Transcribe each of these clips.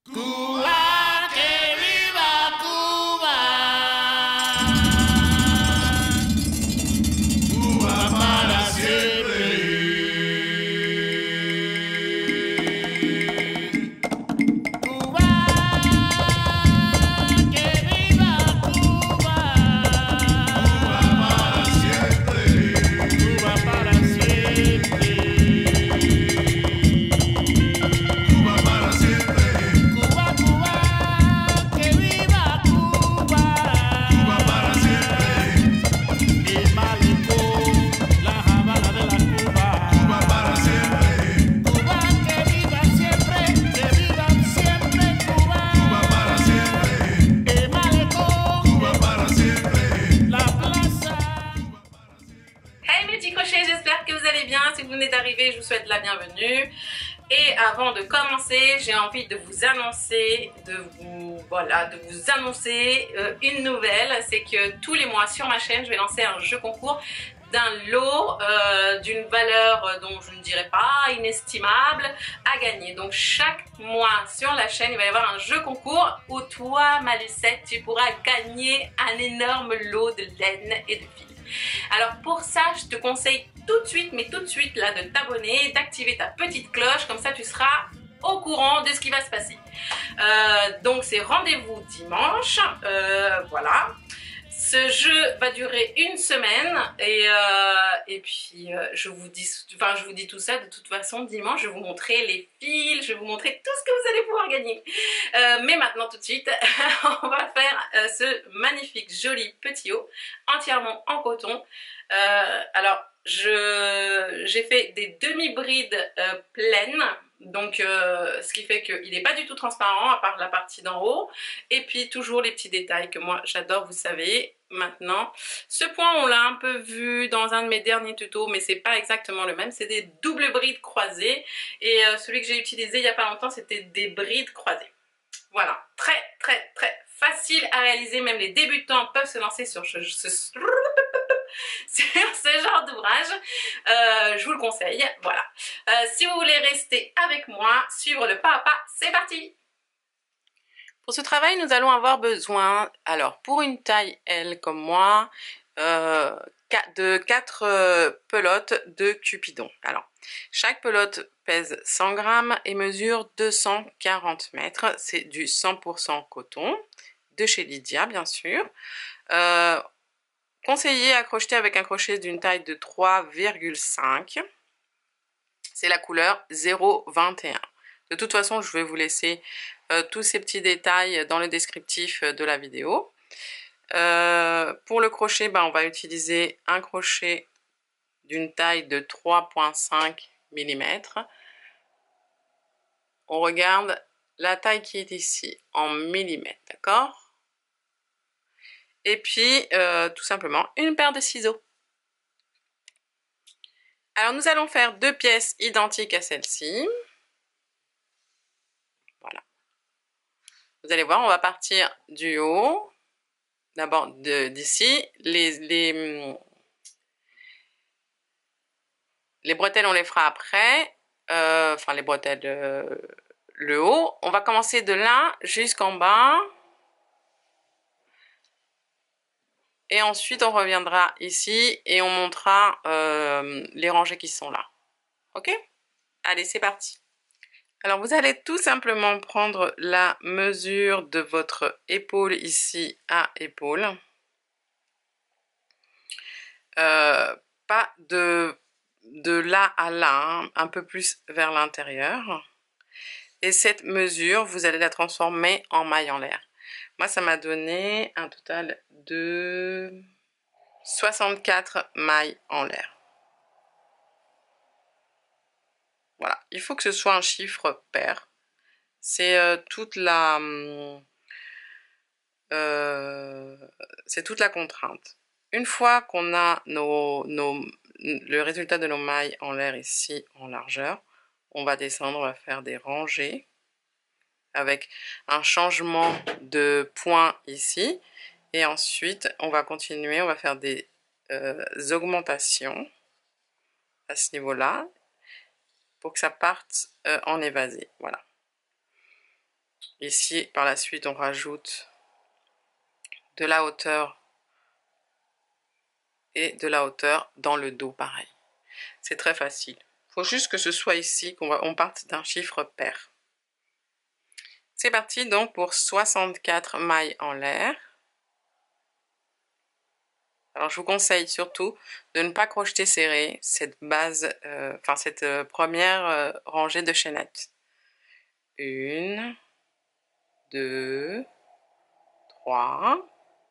Cuba, que viva Cuba. Cuba para siempre. Cuba, que viva Cuba. Cuba para siempre. Cuba para siempre. Cuba para siempre. Cuba, Cuba, que viva Cuba. Cuba para siempre. El malecón, la Habana de la Cuba. Cuba para siempre. Cuba, que viva siempre, que viva siempre Cuba. Cuba para siempre. El malecón, Cuba para siempre. La plaza. Hey mes petits crochets, j'espère que vous allez bien. Si vous venez d'arriver, je vous souhaite la bienvenue. Et avant de commencer, j'ai envie de vous annoncer, une nouvelle. C'est que tous les mois sur ma chaîne, je vais lancer un jeu concours d'un lot d'une valeur dont je ne dirais pas inestimable à gagner. Donc chaque mois sur la chaîne, il va y avoir un jeu concours où toi, ma Lucette, tu pourras gagner un énorme lot de laine et de fil. Alors pour ça, je te conseille tout de suite, mais tout de suite là, de t'abonner, d'activer ta petite cloche, comme ça tu seras au courant de ce qui va se passer. Donc c'est rendez-vous dimanche, voilà. Ce jeu va durer une semaine et puis je vous dis tout ça de toute façon dimanche. Je vais vous montrer les fils, je vais vous montrer tout ce que vous allez pouvoir gagner. Mais maintenant tout de suite, on va faire ce magnifique joli petit haut entièrement en coton. Alors j'ai fait des demi-brides pleines. Donc ce qui fait qu'il n'est pas du tout transparent à part la partie d'en haut, et puis toujours les petits détails que moi j'adore, vous savez maintenant. Ce point on l'a un peu vu dans un de mes derniers tutos, mais c'est pas exactement le même, c'est des doubles brides croisées, et celui que j'ai utilisé il n'y a pas longtemps c'était des brides croisées. Voilà, très facile à réaliser, même les débutants peuvent se lancer sur ce genre d'ouvrage, je vous le conseille, voilà. Si vous voulez rester avec moi, suivre le pas à pas, c'est parti. Pour ce travail, nous allons avoir besoin, alors pour une taille L comme moi, de 4 pelotes de Cupidon. Alors, chaque pelote pèse 100 grammes et mesure 240 mètres. C'est du 100% coton, de chez Lydia bien sûr. Conseillé à crocheter avec un crochet d'une taille de 3,5. C'est la couleur 0,21. De toute façon, je vais vous laisser tous ces petits détails dans le descriptif de la vidéo. Pour le crochet, on va utiliser un crochet d'une taille de 3,5 mm. On regarde la taille qui est ici en millimètres, d'accord? Et puis, tout simplement, une paire de ciseaux. Alors, nous allons faire 2 pièces identiques à celle-ci. Voilà. Vous allez voir, on va partir du haut. D'abord, d'ici. Les bretelles, on les fera après. Enfin, les bretelles, le haut. On va commencer de là jusqu'en bas. Et ensuite, on reviendra ici et on montera les rangées qui sont là. Ok? Allez, c'est parti. Alors, vous allez tout simplement prendre la mesure de votre épaule ici à épaule. Pas de là à là, hein, un peu plus vers l'intérieur. Et cette mesure, vous allez la transformer en maille en l'air. Moi, ça m'a donné un total de 64 mailles en l'air. Voilà, il faut que ce soit un chiffre pair. C'est toute la contrainte. Une fois qu'on a le résultat de nos mailles en l'air ici en largeur, on va descendre, on va faire des rangées avec un changement de point ici. Et ensuite, on va continuer, on va faire des augmentations à ce niveau-là pour que ça parte en évasé. Voilà. Ici, par la suite, on rajoute de la hauteur et de la hauteur dans le dos, pareil. C'est très facile. Il faut juste que ce soit ici qu'on parte d'un chiffre pair. C'est parti donc pour 64 mailles en l'air. Alors je vous conseille surtout de ne pas crocheter serré cette base, cette première rangée de chaînettes. 1, 2, 3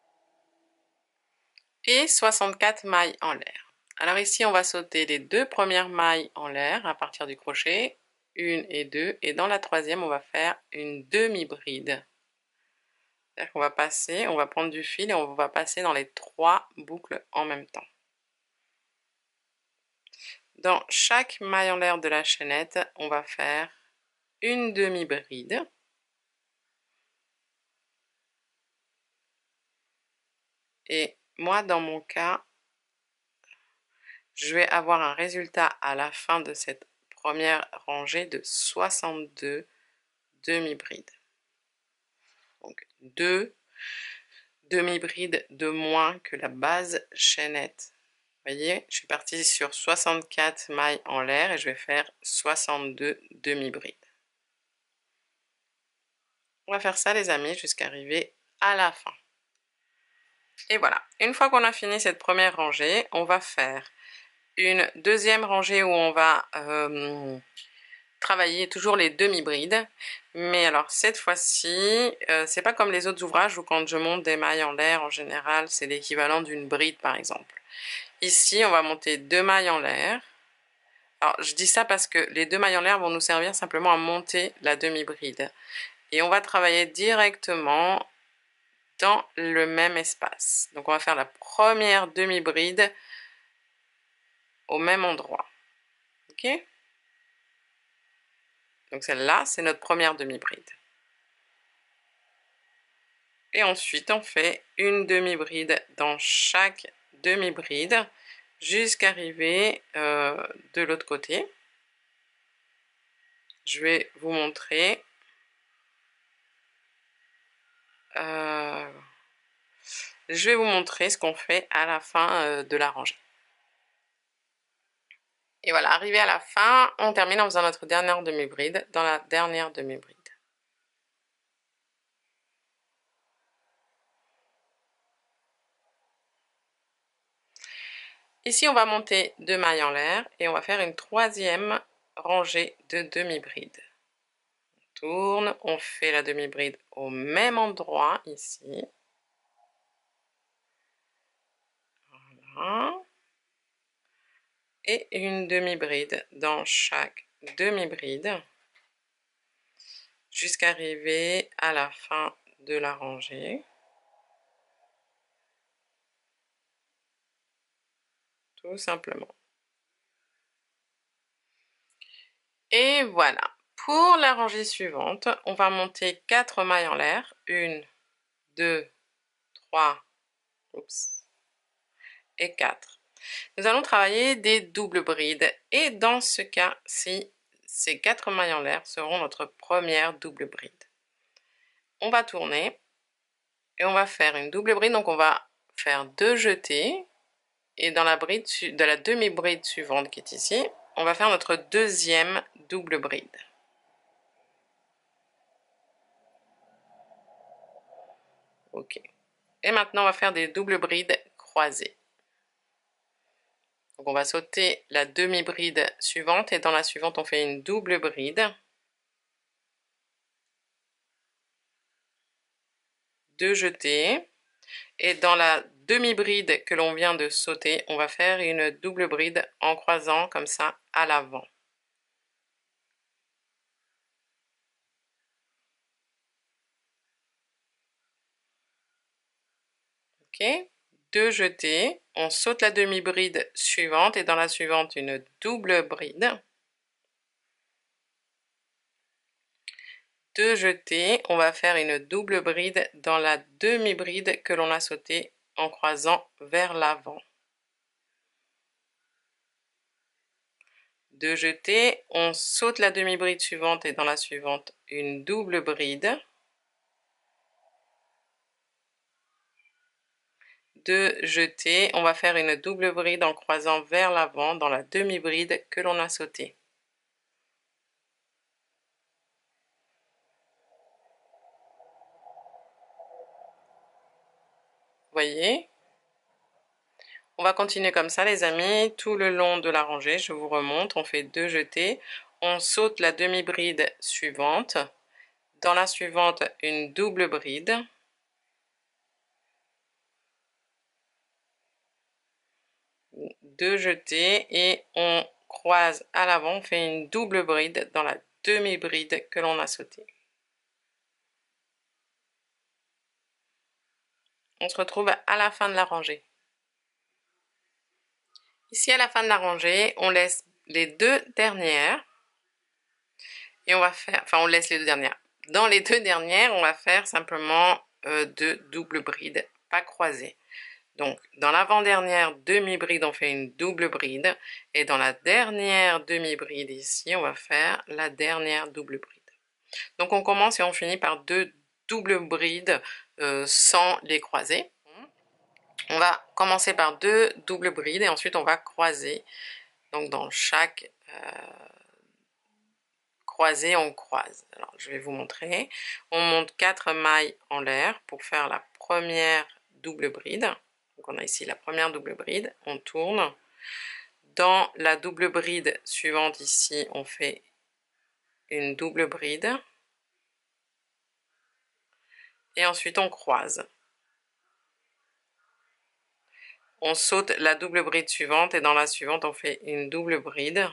et 64 mailles en l'air. Alors ici on va sauter les 2 premières mailles en l'air à partir du crochet, 1 et 2, et dans la troisième on va faire une demi-bride. C'est-à-dire qu'on va passer, on va prendre du fil et on va passer dans les 3 boucles en même temps. Dans chaque maille en l'air de la chaînette, on va faire une demi-bride. Et moi, dans mon cas, je vais avoir un résultat à la fin de cette première rangée de 62 demi-brides. Donc 2 demi-brides de moins que la base chaînette. Vous voyez, je suis partie sur 64 mailles en l'air et je vais faire 62 demi-brides. On va faire ça les amis jusqu'à arriver à la fin. Et voilà, une fois qu'on a fini cette première rangée, on va faire une deuxième rangée où on va travailler toujours les demi-brides. Mais alors cette fois-ci, c'est pas comme les autres ouvrages où quand je monte des mailles en l'air, en général, c'est l'équivalent d'une bride par exemple. Ici, on va monter 2 mailles en l'air. Alors, je dis ça parce que les 2 mailles en l'air vont nous servir simplement à monter la demi-bride. Et on va travailler directement dans le même espace. Donc, on va faire la première demi-bride au même endroit. Ok? Donc, celle-là, c'est notre première demi-bride. Et ensuite, on fait une demi-bride dans chaque demi-bride jusqu'à arriver de l'autre côté. Je vais vous montrer. Je vais vous montrer ce qu'on fait à la fin de la rangée. Et voilà, arrivé à la fin, on termine en faisant notre dernière demi-bride dans la dernière demi-bride. Ici, on va monter 2 mailles en l'air et on va faire une troisième rangée de demi-bride. On tourne, on fait la demi-bride au même endroit ici. Voilà. Et une demi-bride dans chaque demi-bride jusqu'à arriver à la fin de la rangée. Tout simplement. Et voilà. Pour la rangée suivante, on va monter 4 mailles en l'air. 1, 2, 3, et 4. Nous allons travailler des doubles brides. Et dans ce cas-ci, ces 4 mailles en l'air seront notre première double bride. On va tourner et on va faire une double bride. Donc on va faire 2 jetés. Et dans la bride de la demi-bride suivante qui est ici, on va faire notre deuxième double bride. Ok. Et maintenant, on va faire des doubles brides croisées. Donc on va sauter la demi-bride suivante et dans la suivante, on fait une double bride. 2 jetés. Et dans la demi-bride que l'on vient de sauter, on va faire une double bride en croisant comme ça à l'avant. Ok, 2 jetés, on saute la demi-bride suivante et dans la suivante une double bride. 2 jetés, on va faire une double bride dans la demi-bride que l'on a sautée en croisant vers l'avant. 2 jetés, on saute la demi-bride suivante et dans la suivante une double bride. 2 jetés, on va faire une double bride en croisant vers l'avant dans la demi-bride que l'on a sautée. Voyez? On va continuer comme ça les amis, tout le long de la rangée, je vous remonte, on fait 2 jetés, on saute la demi-bride suivante, dans la suivante une double bride, deux jetés et on croise à l'avant, on fait une double bride dans la demi-bride que l'on a sautée. On se retrouve à la fin de la rangée. Ici, à la fin de la rangée, on laisse les deux dernières. Et on va faire, enfin on laisse les deux dernières. Dans les deux dernières, on va faire simplement deux doubles brides, pas croisées. Donc, dans l'avant-dernière demi-bride, on fait une double bride. Et dans la dernière demi-bride ici, on va faire la dernière double bride. Donc, on commence et on finit par deux doubles brides sans les croiser. On va commencer par deux doubles brides et ensuite on va croiser. Donc, dans chaque croisée, on croise. Alors, je vais vous montrer. On monte 4 mailles en l'air pour faire la première double bride. Donc, on a ici la première double bride. On tourne. Dans la double bride suivante ici, on fait une double bride. Et ensuite, on croise. On saute la double bride suivante et dans la suivante, on fait une double bride.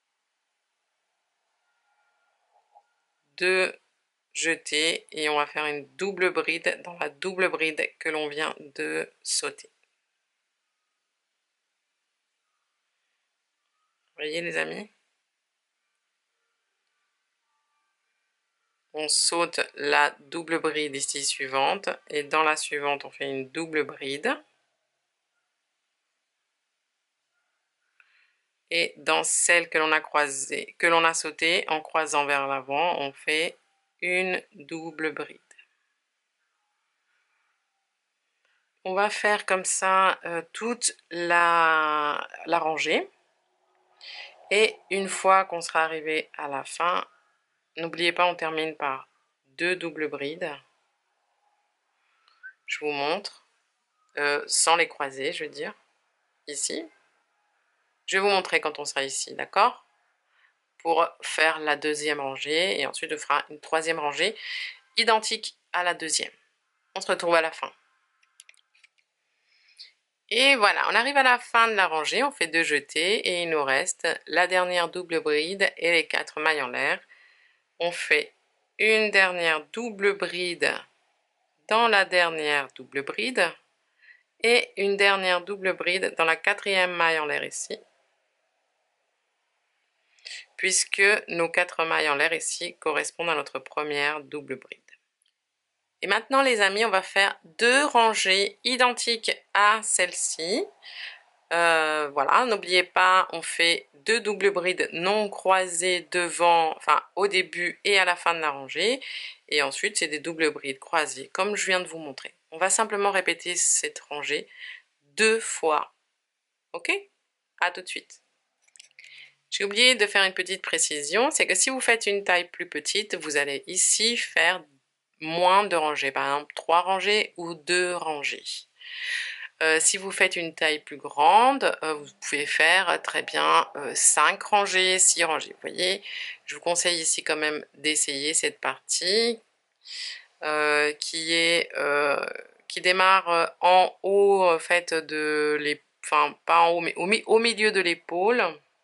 Deux jetés et on va faire une double bride dans la double bride que l'on vient de sauter. Vous voyez les amis? On saute la double bride ici suivante et dans la suivante, on fait une double bride. Et dans celle que l'on a croisée, que l'on a sautée, en croisant vers l'avant, on fait une double bride. On va faire comme ça toute la rangée. Et une fois qu'on sera arrivé à la fin, n'oubliez pas, on termine par deux doubles brides. Je vous montre, sans les croiser, je veux dire, ici. Je vais vous montrer quand on sera ici, d'accord? Pour faire la deuxième rangée et ensuite on fera une troisième rangée identique à la deuxième. On se retrouve à la fin. Et voilà, on arrive à la fin de la rangée, on fait deux jetés et il nous reste la dernière double bride et les 4 mailles en l'air. On fait une dernière double bride dans la dernière double bride et une dernière double bride dans la 4e maille en l'air ici. Puisque nos 4 mailles en l'air ici correspondent à notre première double bride. Et maintenant les amis, on va faire deux rangées identiques à celle-ci. Voilà, n'oubliez pas, on fait deux doubles brides non croisées devant, enfin au début et à la fin de la rangée. Et ensuite, c'est des doubles brides croisées, comme je viens de vous montrer. On va simplement répéter cette rangée 2 fois. Ok? À tout de suite. J'ai oublié de faire une petite précision, c'est que si vous faites une taille plus petite, vous allez ici faire moins de rangées, par exemple 3 rangées ou 2 rangées. Si vous faites une taille plus grande, vous pouvez faire très bien 5 rangées, 6 rangées. Vous voyez, je vous conseille ici quand même d'essayer cette partie qui démarre en haut en fait de l'épaule, enfin pas en haut mais au milieu de l'épaule.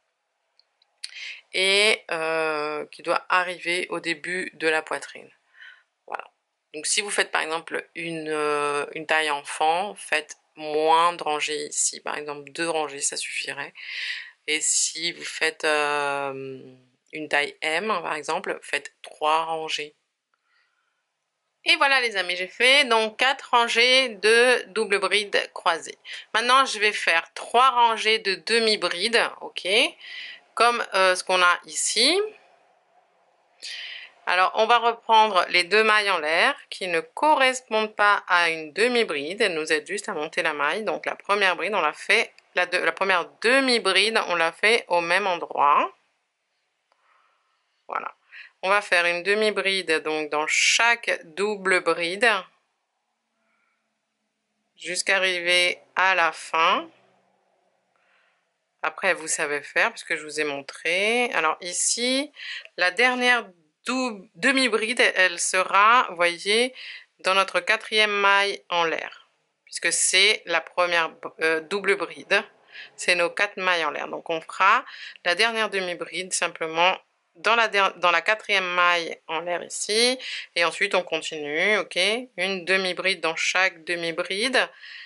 Et qui doit arriver au début de la poitrine. Voilà. Donc si vous faites par exemple une taille enfant, faites moins de rangées ici. Par exemple 2 rangées, ça suffirait. Et si vous faites une taille M, par exemple, faites 3 rangées. Et voilà les amis, j'ai fait donc 4 rangées de double bride croisée. Maintenant, je vais faire 3 rangées de demi-bride, ok, comme ce qu'on a ici. Alors, on va reprendre les 2 mailles en l'air qui ne correspondent pas à une demi-bride. Elles nous aident juste à monter la maille. Donc, la première bride, on l'a fait, la première demi-bride, on l'a fait au même endroit. Voilà. On va faire une demi-bride donc dans chaque double bride jusqu'à arriver à la fin. Après, vous savez faire puisque je vous ai montré. Alors ici, la dernière demi-bride, elle sera, vous voyez, dans notre 4e maille en l'air. Puisque c'est la première double bride. C'est nos 4 mailles en l'air. Donc on fera la dernière demi-bride simplement dans la 4e maille en l'air ici. Et ensuite on continue, ok. Une demi-bride dans chaque demi-bride.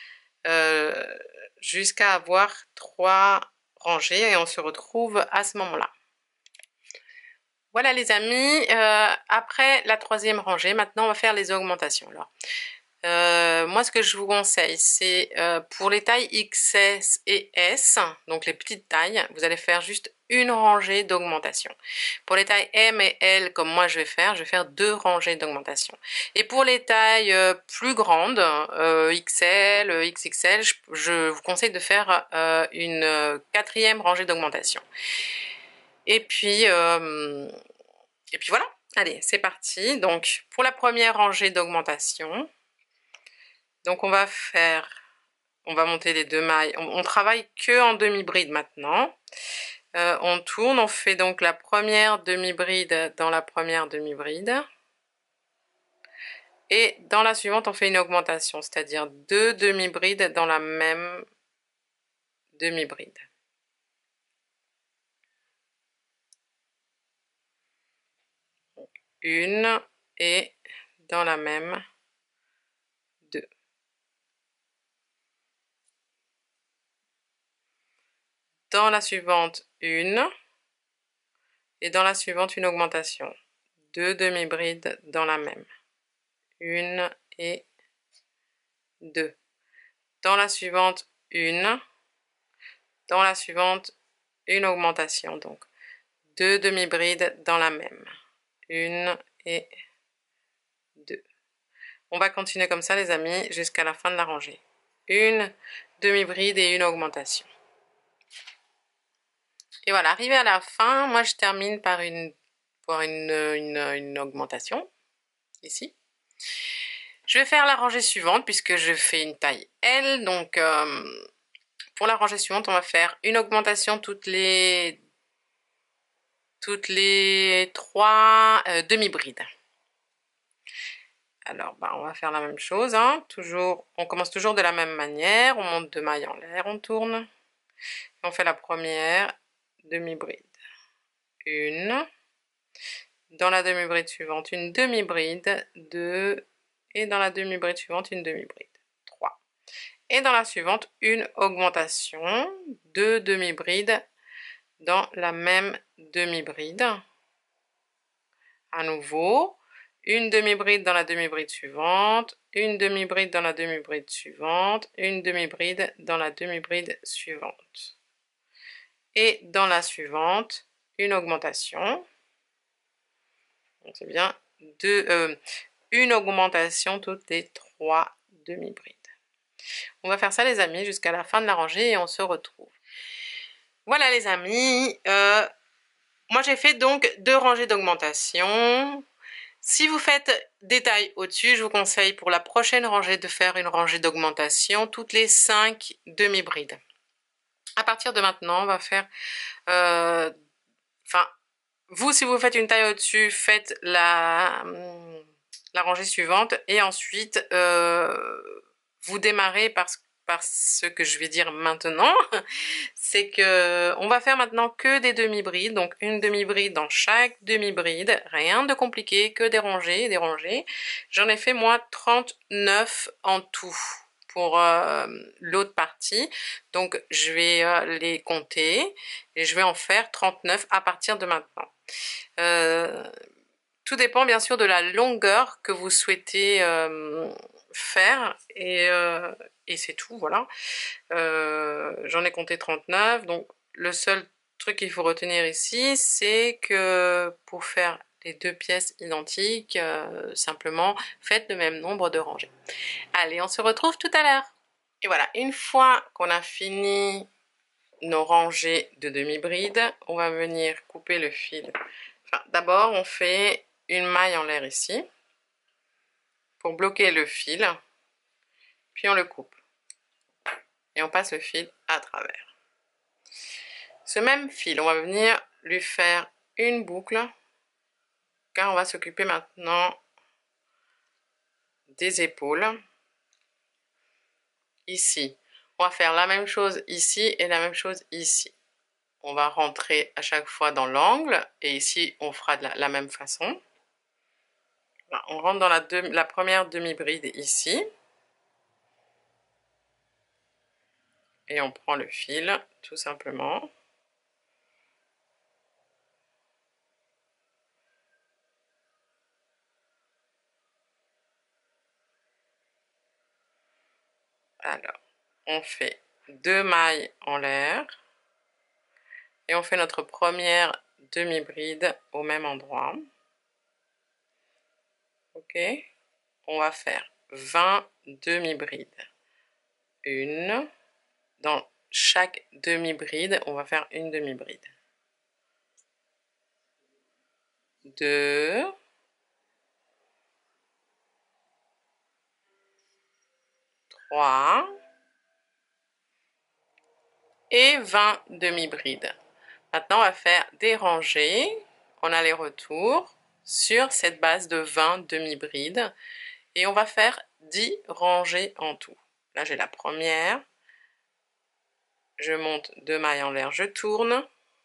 Jusqu'à avoir 3 rangées et on se retrouve à ce moment-là. Voilà les amis, après la 3e rangée, maintenant on va faire les augmentations. Alors, moi ce que je vous conseille, c'est pour les tailles XS et S, donc les petites tailles, vous allez faire juste une rangée d'augmentation. Pour les tailles M et L, comme moi je vais faire 2 rangées d'augmentation. Et pour les tailles plus grandes, XL, XXL, je vous conseille de faire une 4e rangée d'augmentation. Et puis voilà, allez, c'est parti. Donc, pour la première rangée d'augmentation, donc on va monter les 2 mailles. On travaille que en demi-bride maintenant. On tourne, on fait donc la première demi-bride dans la première demi-bride. Et dans la suivante, on fait une augmentation, c'est-à-dire 2 demi-brides dans la même demi-bride. Une et dans la même 2. Dans la suivante, une. Et dans la suivante, une augmentation. 2 demi-brides dans la même. Une et 2. Dans la suivante, une. Dans la suivante, une augmentation. Donc, 2 demi-brides dans la même. Une et 2. On va continuer comme ça, les amis, jusqu'à la fin de la rangée. Une demi-bride et une augmentation. Et voilà, arrivé à la fin, moi je termine par une augmentation, ici. Je vais faire la rangée suivante, puisque je fais une taille L, donc pour la rangée suivante, on va faire une augmentation toutes les 3 demi-brides. Alors, on va faire la même chose, hein. On commence toujours de la même manière, on monte 2 mailles en l'air, on tourne, on fait la première demi-bride, une, dans la demi-bride suivante, une demi-bride, 2, et dans la demi-bride suivante, une demi-bride, 3. Et dans la suivante, une augmentation, 2 demi-brides dans la même demi-bride. À nouveau, une demi-bride dans la demi-bride suivante, une demi-bride dans la demi-bride suivante, une demi-bride dans la demi-bride suivante. Et dans la suivante, une augmentation. Donc c'est bien une augmentation toutes les 3 demi-brides. On va faire ça les amis jusqu'à la fin de la rangée et on se retrouve. Voilà les amis, moi j'ai fait donc 2 rangées d'augmentation. Si vous faites des tailles au-dessus, je vous conseille pour la prochaine rangée de faire une rangée d'augmentation toutes les 5 demi-brides. À partir de maintenant, on va faire... vous, si vous faites une taille au-dessus, faites la rangée suivante et ensuite, vous démarrez par ce que je vais dire maintenant. C'est que on va faire maintenant que des demi-brides, donc une demi-bride dans chaque demi-bride. Rien de compliqué, que des rangées. J'en ai fait moi 39 en tout pour l'autre partie, donc je vais les compter et je vais en faire 39 à partir de maintenant. Tout dépend bien sûr de la longueur que vous souhaitez faire et c'est tout, voilà. J'en ai compté 39, donc le seul truc qu'il faut retenir ici, c'est que pour faire les deux pièces identiques, simplement faites le même nombre de rangées. Allez, on se retrouve tout à l'heure. Et voilà, une fois qu'on a fini nos rangées de demi-bride, on va venir couper le fil. Enfin, d'abord, on fait une maille en l'air ici pour bloquer le fil, puis on le coupe et on passe le fil à travers. Ce même fil, on va venir lui faire une boucle car on va s'occuper maintenant des épaules. Ici, on va faire la même chose ici et la même chose ici. On va rentrer à chaque fois dans l'angle et ici on fera de la même façon. On rentre dans la première demi-bride ici et on prend le fil tout simplement. Alors, on fait 2 mailles en l'air et on fait notre première demi-bride au même endroit. Ok, on va faire 20 demi-brides. Une, dans chaque demi-bride, on va faire une demi-bride. 2, 3 et 20 demi-brides. Maintenant, on va faire des rangées en aller-retour sur cette base de 20 demi-brides et on va faire 10 rangées en tout. Là, j'ai la première. Je monte 2 mailles en l'air, je tourne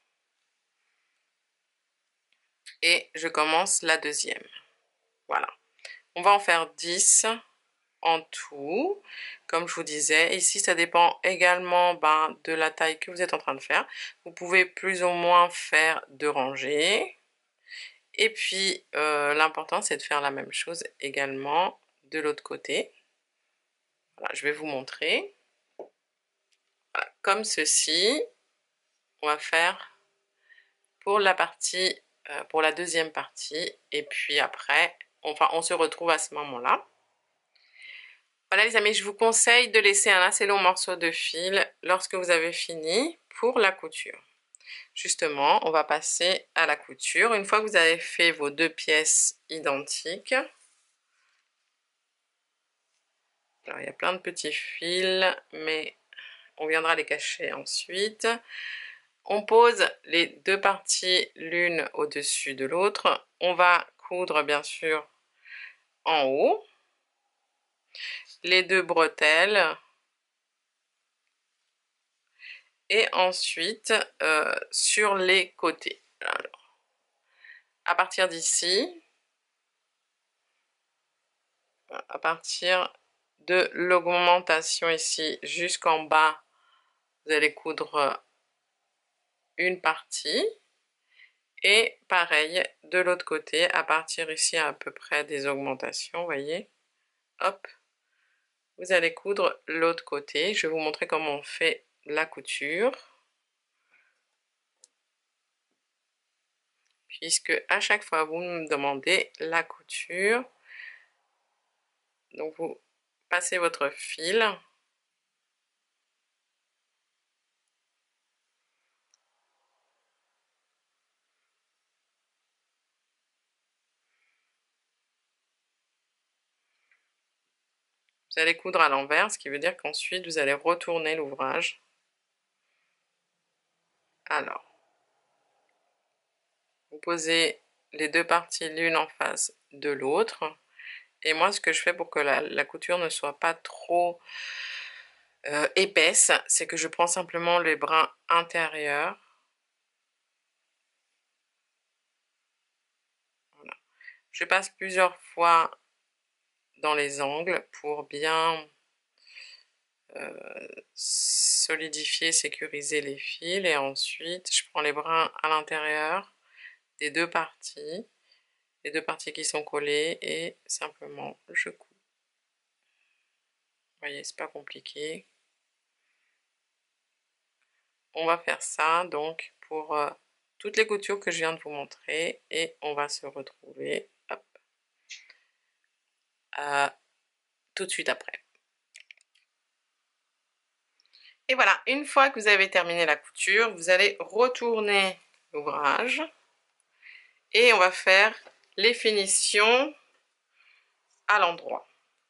et je commence la deuxième. Voilà. On va en faire 10 en tout. Comme je vous disais, ici, ça dépend également de la taille que vous êtes en train de faire. Vous pouvez plus ou moins faire 2 rangées. Et puis, l'important, c'est de faire la même chose également de l'autre côté. Voilà, je vais vous montrer. Voilà, comme ceci, on va faire pour la partie, pour la deuxième partie. Et puis après, on se retrouve à ce moment-là. Voilà les amis, je vous conseille de laisser un assez long morceau de fil lorsque vous avez fini pour la couture. Justement, on va passer à la couture. Une fois que vous avez fait vos 2 pièces identiques, alors il y a plein de petits fils, mais on viendra les cacher ensuite. On pose les 2 parties l'une au-dessus de l'autre. On va coudre bien sûr en haut les 2 bretelles. Et ensuite sur les côtés. Alors, à partir d'ici, à partir de l'augmentation ici jusqu'en bas, vous allez coudre une partie. Et pareil, de l'autre côté, à partir ici à peu près des augmentations, vous voyez, hop, vous allez coudre l'autre côté. Je vais vous montrer comment on fait la couture. Puisque à chaque fois vous me demandez la couture. Donc vous passez votre fil. Vous allez coudre à l'envers, ce qui veut dire qu'ensuite vous allez retourner l'ouvrage. Alors, vous posez les 2 parties l'une en face de l'autre. Et moi, ce que je fais pour que la couture ne soit pas trop épaisse, c'est que je prends simplement les brins intérieurs. Voilà. Je passe plusieurs fois dans les angles pour bien solidifier, sécuriser les fils. Et ensuite, je prends les brins à l'intérieur des 2 parties. Les 2 parties qui sont collées et simplement je couds. Vous voyez, c'est pas compliqué. On va faire ça donc pour toutes les coutures que je viens de vous montrer et on va se retrouver hop, tout de suite après. Et voilà, une fois que vous avez terminé la couture, vous allez retourner l'ouvrage et on va faire les finitions à l'endroit.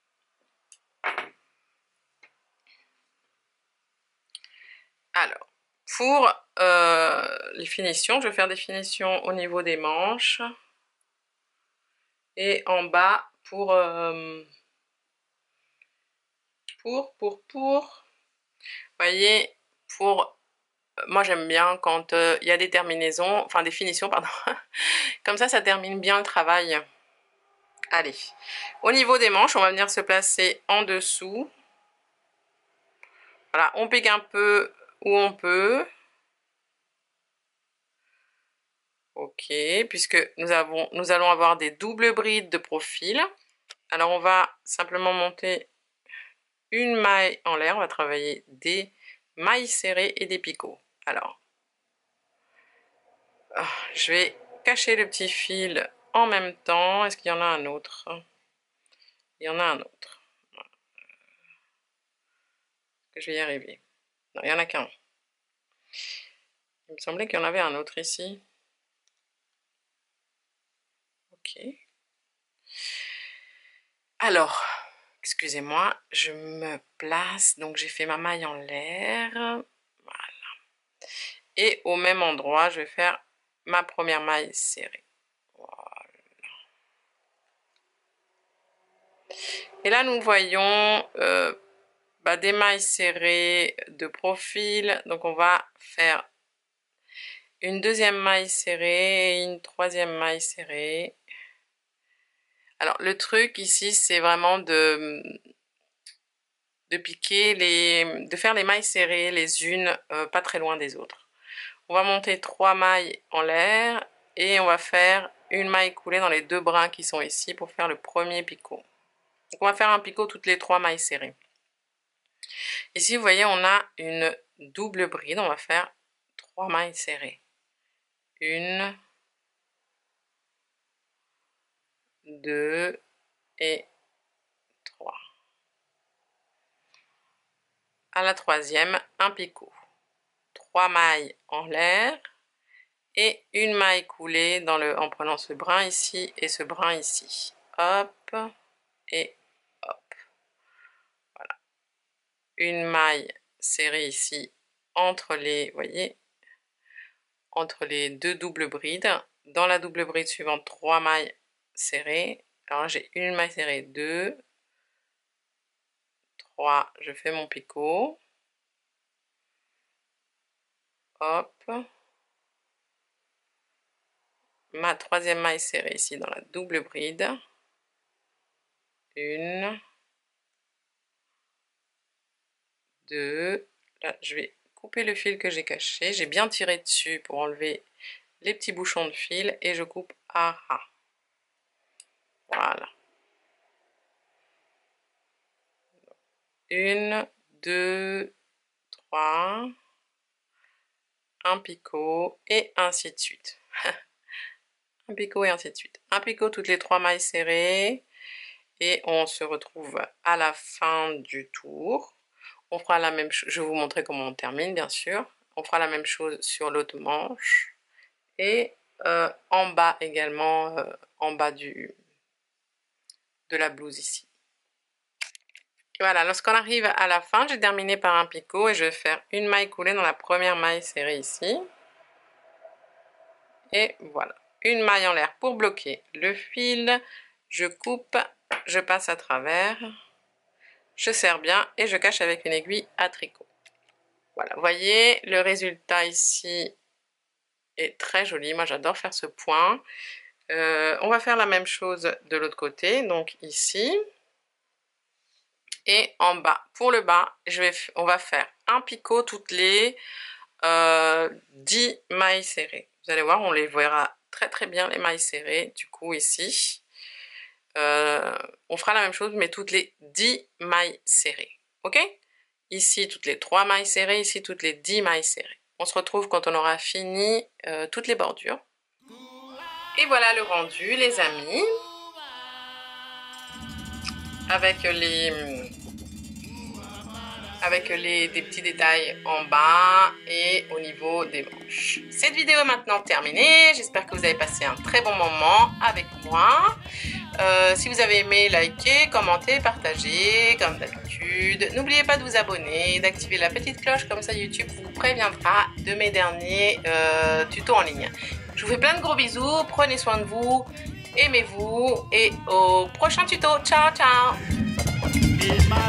Alors, pour les finitions, je vais faire des finitions au niveau des manches et en bas pour voyez, moi j'aime bien quand il y a des terminaisons, enfin des finitions, pardon, comme ça termine bien le travail. Allez, au niveau des manches, on va venir se placer en dessous. Voilà, on pique un peu où on peut. Ok, puisque nous allons avoir des doubles brides de profil. Alors on va simplement monter une maille en l'air, on va travailler des mailles serrées et des picots. Alors, je vais cacher le petit fil en même temps. Est-ce qu'il y en a un autre? Il y en a un autre. Je vais y arriver. Non, il n'y en a qu'un. Il me semblait qu'il y en avait un autre ici. Ok. Alors, excusez-moi, je me place. Donc, j'ai fait ma maille en l'air. Voilà. Et au même endroit, je vais faire ma première maille serrée. Voilà. Et là, nous voyons des mailles serrées de profil. Donc, on va faire une deuxième maille serrée et une troisième maille serrée. Alors, le truc ici, c'est vraiment de piquer de faire les mailles serrées les unes pas très loin des autres. On va monter 3 mailles en l'air et on va faire une maille coulée dans les 2 brins qui sont ici pour faire le premier picot. Donc, on va faire un picot toutes les 3 mailles serrées. Ici, vous voyez, on a une double bride. On va faire 3 mailles serrées. 1, 2 et 3. À la troisième, un picot. 3 mailles en l'air et une maille coulée en prenant ce brin ici et ce brin ici. Hop et hop. Voilà. Une maille serrée ici entre les, voyez, entre les 2 doubles brides. Dans la double bride suivante, 3 mailles serrées. Alors j'ai une maille serrée, 2, 3, je fais mon picot. Hop. Ma troisième maille serrée ici dans la double bride. 1, 2. Là, je vais couper le fil que j'ai caché. J'ai bien tiré dessus pour enlever les petits bouchons de fil et je coupe à ras. Voilà. 1, 2, 3. Un picot et ainsi de suite. Un picot et ainsi de suite. Un picot toutes les 3 mailles serrées et on se retrouve à la fin du tour. On fera la même chose, je vais vous montrer comment on termine bien sûr. On fera la même chose sur l'autre manche et en bas également, en bas de la blouse ici. Et voilà, lorsqu'on arrive à la fin, j'ai terminé par un picot et je vais faire une maille coulée dans la première maille serrée ici. Et voilà, une maille en l'air pour bloquer le fil. Je coupe, je passe à travers, je serre bien et je cache avec une aiguille à tricot. Voilà, vous voyez, le résultat ici est très joli. Moi, j'adore faire ce point. On va faire la même chose de l'autre côté, donc ici. Et en bas, pour le bas, on va faire un picot toutes les 10 mailles serrées. Vous allez voir, on les verra très très bien les mailles serrées. Du coup, ici, on fera la même chose, mais toutes les 10 mailles serrées. Ok? Ici, toutes les 3 mailles serrées. Ici, toutes les 10 mailles serrées. On se retrouve quand on aura fini toutes les bordures. Et voilà le rendu, les amis. Avec des petits détails en bas et au niveau des manches. Cette vidéo est maintenant terminée. J'espère que vous avez passé un très bon moment avec moi. Si vous avez aimé, likez, commentez, partagez comme d'habitude. N'oubliez pas de vous abonner, d'activer la petite cloche, comme ça YouTube vous préviendra de mes derniers tutos en ligne. Je vous fais plein de gros bisous, prenez soin de vous, aimez-vous et au prochain tuto. Ciao, ciao!